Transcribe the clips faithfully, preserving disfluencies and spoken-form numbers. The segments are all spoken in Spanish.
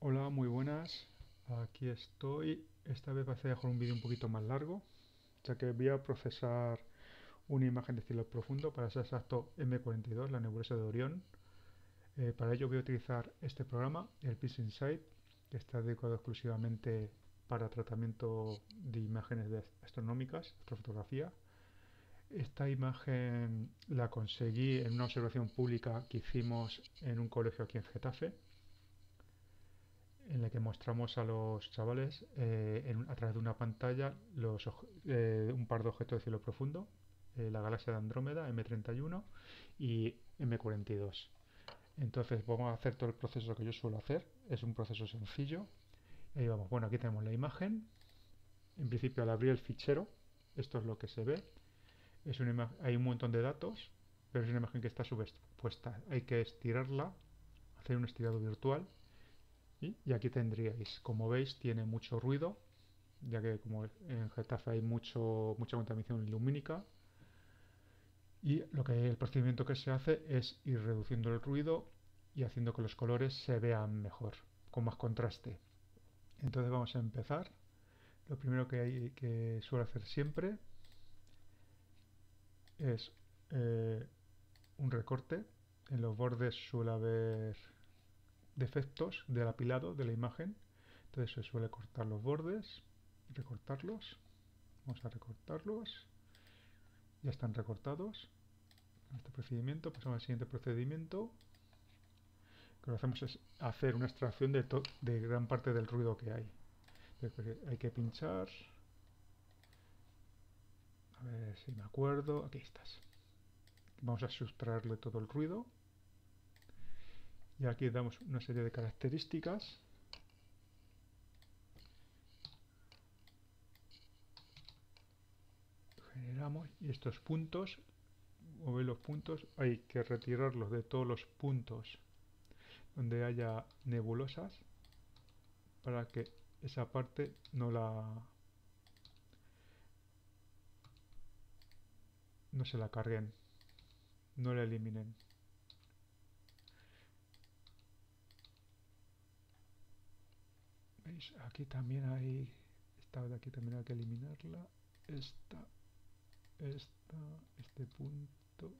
Hola, muy buenas. Aquí estoy. Esta vez voy a hacer un vídeo un poquito más largo, ya que voy a procesar una imagen de cielo profundo, para ser exacto M cuarenta y dos, la nebulosa de Orión. Eh, para ello voy a utilizar este programa, el PixInsight, que está dedicado exclusivamente para tratamiento de imágenes de astronómicas, astrofotografía. Esta imagen la conseguí en una observación pública que hicimos en un colegio aquí en Getafe, en la que mostramos a los chavales eh, en, a través de una pantalla los, eh, un par de objetos de cielo profundo, eh, la galaxia de Andrómeda M treinta y uno y M cuarenta y dos. Entonces vamos a hacer todo el proceso que yo suelo hacer, es un proceso sencillo. Ahí vamos, bueno, aquí tenemos la imagen. En principio, al abrir el fichero, esto es lo que se ve. Es una hay un montón de datos, pero es una imagen que está subexpuesta. Hay que estirarla, hacer un estirado virtual. Y, y aquí tendríais, como veis, tiene mucho ruido, ya que como en Getafe hay mucho, mucha contaminación lumínica. Y lo que el procedimiento que se hace es ir reduciendo el ruido y haciendo que los colores se vean mejor, con más contraste. Entonces vamos a empezar. Lo primero que hay que suelo hacer siempre es eh, un recorte. En los bordes suele haber defectos del apilado de la imagen, entonces se suele cortar los bordes, recortarlos. Vamos a recortarlos. Ya están recortados. Este procedimiento, pasamos al siguiente procedimiento. Lo que hacemos es hacer una extracción de, de gran parte del ruido que hay. Entonces, hay que pinchar. A ver si me acuerdo. Aquí estás. Vamos a sustraerle todo el ruido. Y aquí damos una serie de características. Generamos. Y estos puntos, o veis los puntos, hay que retirarlos de todos los puntos donde haya nebulosas, para que esa parte no la no se la carguen, no la eliminen. ¿Veis? Aquí también hay, esta de aquí también hay que eliminarla, esta, esta, este punto,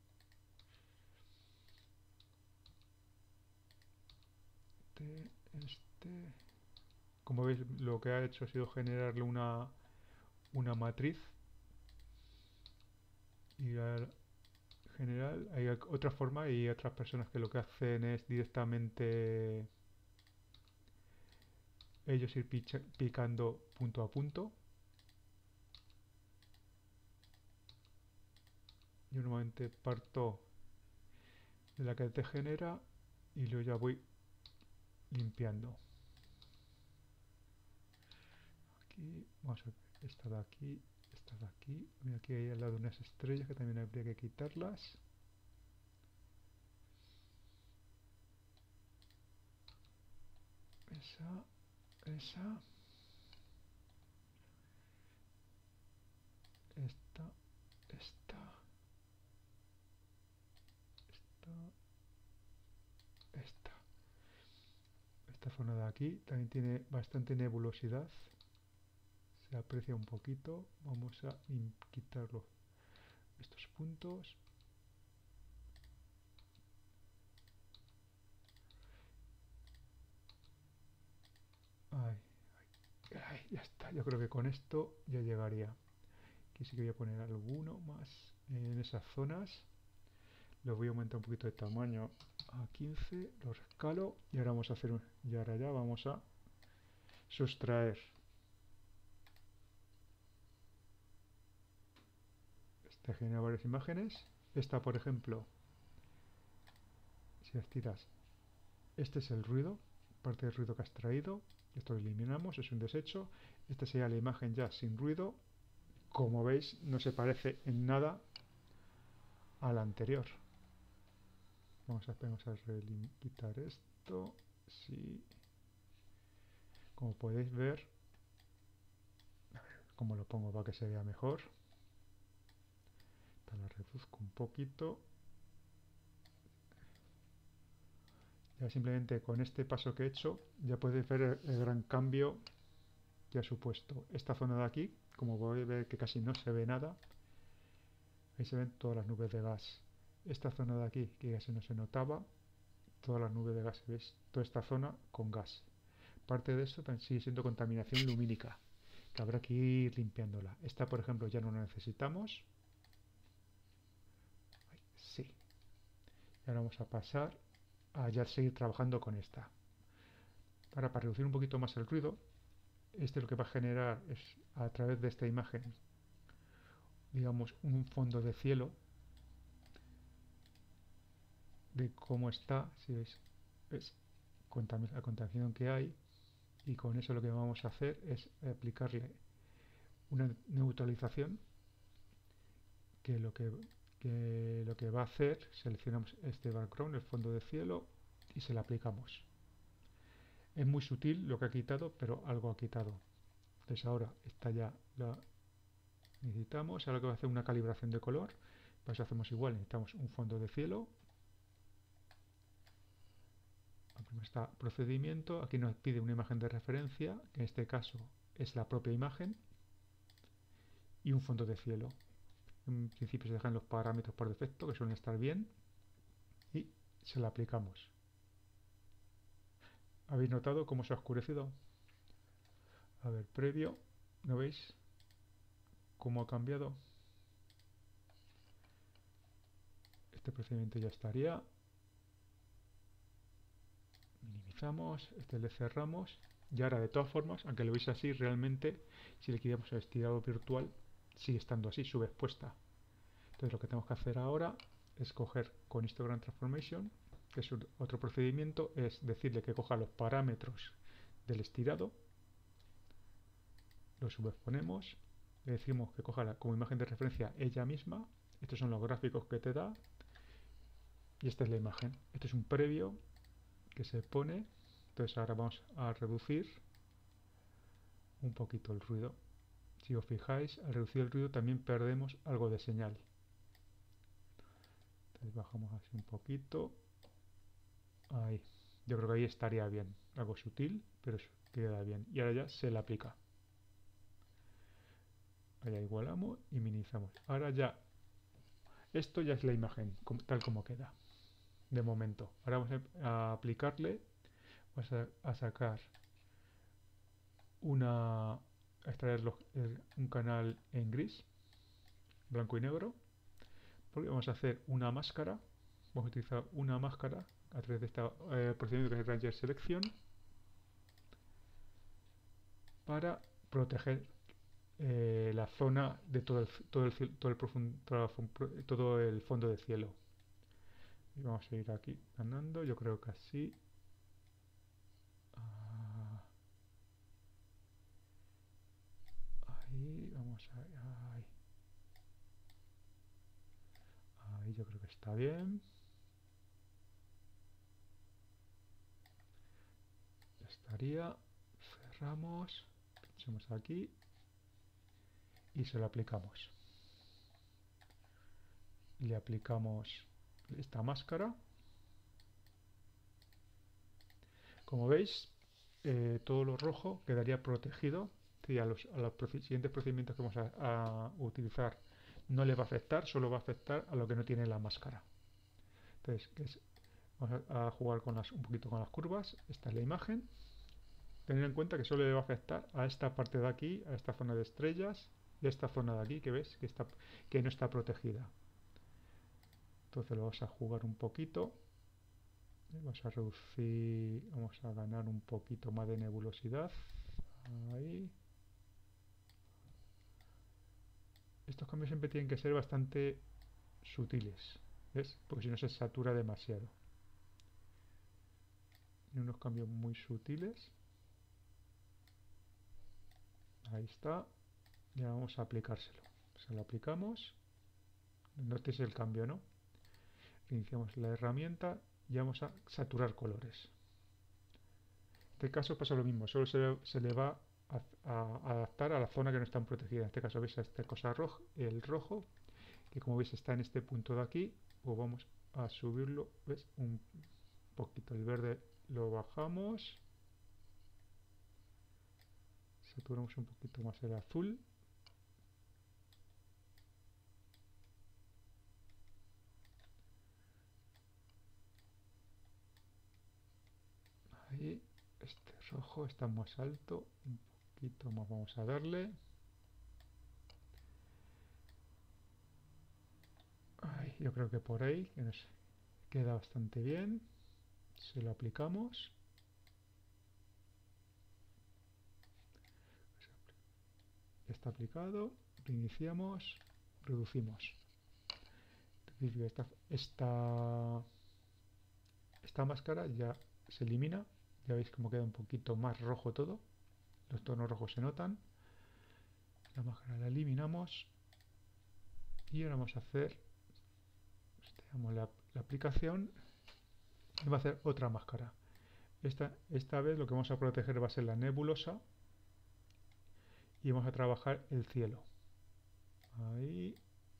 este, este. Como veis, lo que ha hecho ha sido generarle una, una matriz. Y al general hay otra forma, y otras personas que lo que hacen es directamente ellos ir picha, picando punto a punto. Yo normalmente parto de la que te genera y luego ya voy limpiando. Aquí, vamos a ver, esta de aquí, esta de aquí. Mira, aquí hay al lado unas estrellas que también habría que quitarlas. Esa, esa, esta, esta, esta, esta. Esta zona de aquí también tiene bastante nebulosidad. Se aprecia un poquito. Vamos a quitar estos puntos. Ay, ay, ay, ya está. Yo creo que con esto ya llegaría. Aquí sí que voy a poner alguno más en esas zonas. Los voy a aumentar un poquito de tamaño a quince, los escalo y ahora vamos a hacer, y ahora ya vamos a sustraer. Este genera varias imágenes. Esta, por ejemplo, si las tiras, este es el ruido, parte del ruido que has traído. Esto lo eliminamos, es un desecho. Esta sería la imagen ya sin ruido. Como veis, no se parece en nada a la anterior. Vamos a, vamos a quitar esto. Sí. Como podéis ver, como lo pongo para que se vea mejor. La reduzco un poquito. Ya simplemente con este paso que he hecho ya podéis ver el, el gran cambio que ha supuesto. Esta zona de aquí, como podéis ver que casi no se ve nada, ahí se ven todas las nubes de gas. Esta zona de aquí, que casi no se notaba, todas las nubes de gas, ¿veis? Toda esta zona con gas. Parte de esto también sigue siendo contaminación lumínica, que habrá que ir limpiándola. Esta, por ejemplo, ya no la necesitamos. Sí. Y ahora vamos a pasar a ya seguir trabajando con esta. Ahora, para reducir un poquito más el ruido, este lo que va a generar es, a través de esta imagen, digamos, un fondo de cielo de cómo está, si veis, es la contaminación que hay, y con eso lo que vamos a hacer es aplicarle una neutralización que lo que, que lo que va a hacer, seleccionamos este background, el fondo de cielo, y se lo aplicamos. Es muy sutil lo que ha quitado, pero algo ha quitado. Entonces ahora esta ya la necesitamos. Ahora que va a hacer una calibración de color, pues hacemos igual, necesitamos un fondo de cielo. Está procedimiento, aquí nos pide una imagen de referencia, que en este caso es la propia imagen, y un fondo de cielo. En principio se dejan los parámetros por defecto, que suelen estar bien, y se la aplicamos. ¿Habéis notado cómo se ha oscurecido? A ver, previo, ¿no veis cómo ha cambiado? Este procedimiento ya estaría. Minimizamos, este le cerramos. Y ahora, de todas formas, aunque lo veis así, realmente, si le quitamos el estirado virtual, sigue estando así, subexpuesta. Entonces lo que tenemos que hacer ahora es coger con Histogram Transformation, que es otro procedimiento, es decirle que coja los parámetros del estirado, lo subexponemos, le decimos que coja la, como imagen de referencia ella misma, estos son los gráficos que te da, y esta es la imagen. Esto es un previo que se pone, entonces ahora vamos a reducir un poquito el ruido. Si os fijáis, al reducir el ruido también perdemos algo de señal. Entonces bajamos así un poquito. Ahí. Yo creo que ahí estaría bien. Algo sutil, pero queda bien. Y ahora ya se le aplica. Allá igualamos y minimizamos. Ahora ya, esto ya es la imagen, tal como queda. De momento. Ahora vamos a aplicarle, vamos a, a sacar una, a extraer los, el, un canal en gris, blanco y negro, porque vamos a hacer una máscara. Vamos a utilizar una máscara a través de este eh, procedimiento que es Ranger Selection para proteger eh, la zona de todo el, todo el, todo el, profundo, todo el fondo de cielo. Y vamos a ir aquí ganando, yo creo que así. Ah, ahí, vamos a ver, ahí. Ahí yo creo que está bien. Ya estaría. Cerramos, pinchamos aquí y se lo aplicamos. Le aplicamos esta máscara. Como veis, eh, todo lo rojo quedaría protegido. Y a los, a los siguientes procedimientos que vamos a, a utilizar no le va a afectar, solo va a afectar a lo que no tiene la máscara. Entonces, que es, vamos a, a jugar con las, un poquito con las curvas. Esta es la imagen. Tener en cuenta que solo le va a afectar a esta parte de aquí, a esta zona de estrellas y a esta zona de aquí que ves que, está, que no está protegida. Entonces lo vamos a jugar un poquito. Vamos a reducir, vamos a ganar un poquito más de nebulosidad. Ahí. Estos cambios siempre tienen que ser bastante sutiles, ¿ves? Porque si no se satura demasiado. Y unos cambios muy sutiles. Ahí está. Ya vamos a aplicárselo. Se lo aplicamos. Notéis el cambio, ¿no? Iniciamos la herramienta y vamos a saturar colores. En este caso pasa lo mismo, solo se, se le va a, a adaptar a la zona que no está protegida. En este caso veis esta cosa roja, el rojo, que como veis está en este punto de aquí, pues vamos a subirlo, ¿ves? Un poquito. El verde lo bajamos. Saturamos un poquito más el azul. Ahí, este rojo está más alto. Un poquito más vamos a darle. Ahí, yo creo que por ahí, que nos queda bastante bien. Se lo aplicamos. Está aplicado. Reiniciamos. Reducimos. Esta, esta, esta máscara ya se elimina. Ya veis cómo queda un poquito más rojo todo. Los tonos rojos se notan. La máscara la eliminamos. Y ahora vamos a hacer, damos la, la aplicación y va a hacer otra máscara. Esta, esta vez lo que vamos a proteger va a ser la nebulosa y vamos a trabajar el cielo. Ahí.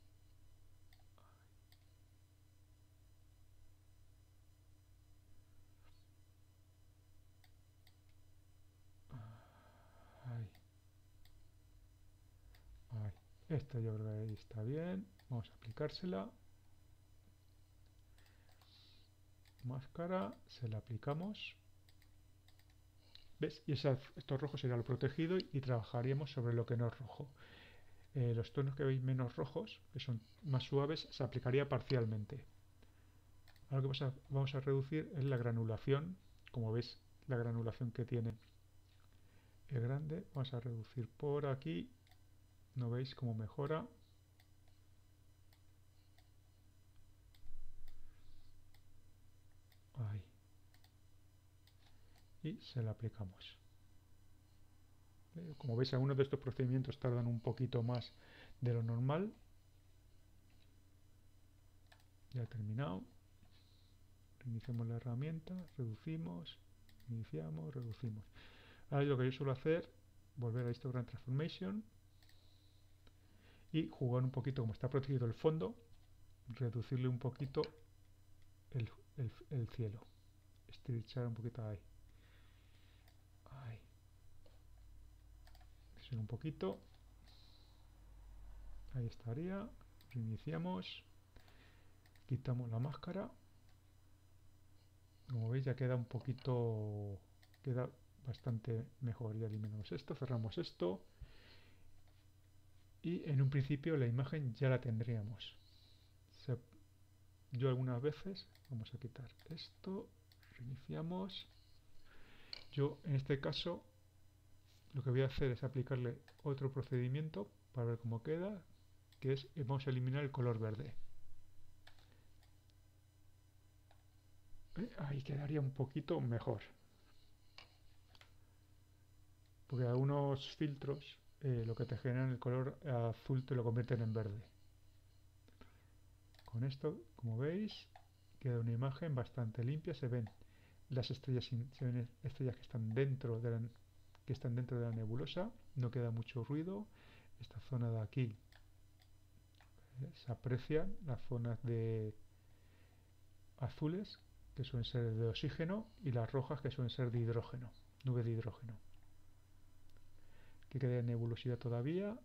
Ahí. Ahí. Esta yo creo que ahí está bien. Vamos a aplicársela. Máscara, se la aplicamos. ¿Ves? Y esa, estos rojos sería lo protegido y trabajaríamos sobre lo que no es rojo. Eh, los tonos que veis menos rojos, que son más suaves, se aplicaría parcialmente. Ahora lo que vamos a, vamos a reducir es la granulación. Como veis, la granulación que tiene el grande, vamos a reducir por aquí. ¿No veis cómo mejora? Ahí. Y se la aplicamos. Como veis, algunos de estos procedimientos tardan un poquito más de lo normal. Ya he terminado. Reiniciamos la herramienta, reducimos, iniciamos, reducimos. Ahora lo que yo suelo hacer, volver a Histogram Transformation y jugar un poquito, como está protegido el fondo, reducirle un poquito el, el, el cielo. Estrechar un poquito ahí. Ahí. Subir un poquito. Ahí estaría. Reiniciamos. Quitamos la máscara. Como veis ya queda un poquito, queda bastante mejor. Ya eliminamos esto, cerramos esto y en un principio la imagen ya la tendríamos. Se, yo algunas veces, vamos a quitar esto, reiniciamos. Yo en este caso lo que voy a hacer es aplicarle otro procedimiento para ver cómo queda, que es, vamos a eliminar el color verde. Ahí quedaría un poquito mejor, porque algunos filtros eh, lo que te generan el color azul te lo convierten en verde. Con esto, como veis, queda una imagen bastante limpia. Se ven las estrellas, se ven estrellas que están dentro de la, que están dentro de la nebulosa. No queda mucho ruido. Esta zona de aquí eh, se aprecian las zonas de azules, que suelen ser de oxígeno, y las rojas, que suelen ser de hidrógeno, nube de hidrógeno. Que queda nebulosidad todavía.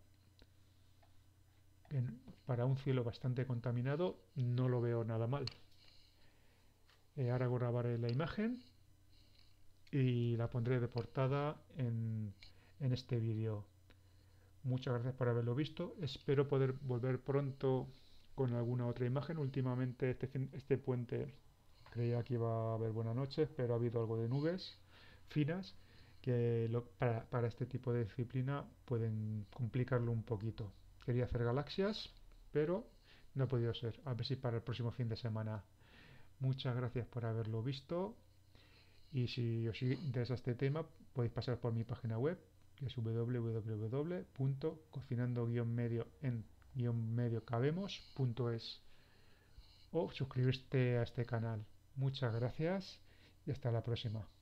En, para un cielo bastante contaminado no lo veo nada mal. Eh, ahora grabaré la imagen y la pondré de portada en, en este vídeo. Muchas gracias por haberlo visto. Espero poder volver pronto con alguna otra imagen. Últimamente este, este puente creía que iba a haber buenas noches, pero ha habido algo de nubes finas que lo, para, para este tipo de disciplina pueden complicarlo un poquito. Quería hacer galaxias, pero no ha podido ser. A ver si para el próximo fin de semana. Muchas gracias por haberlo visto. Y si os interesa este tema, podéis pasar por mi página web, que es w w w punto cocinando medio en medio cabemos punto es, o suscribirte a este canal. Muchas gracias y hasta la próxima.